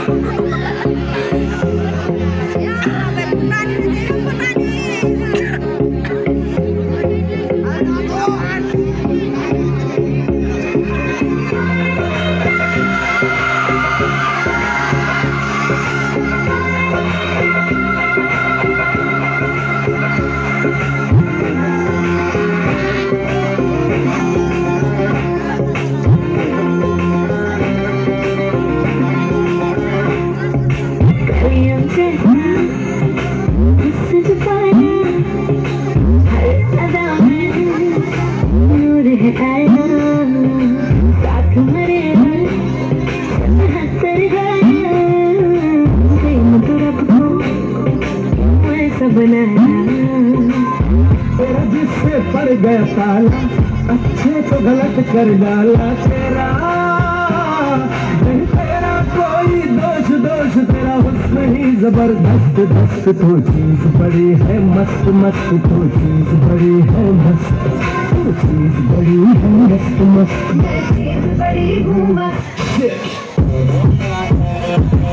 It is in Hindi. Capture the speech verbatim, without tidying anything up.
तेरा जिससे पड़ गया ताला, अच्छे तो गलत कर डाला तेरा। नहीं तेरा कोई दोष दोष, तेरा हुस्न ही जबरदस्त दस्त। तो चीज बड़ी है मस्त मस्त, तो चीज बड़ी है मस्त, तो चीज बड़ी है मस्त मस्त, चीज बड़ी हूँ मस्त।